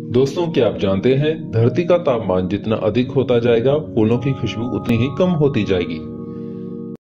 दोस्तों, क्या आप जानते हैं धरती का तापमान जितना अधिक होता जाएगा फूलों की खुशबू उतनी ही कम होती जाएगी।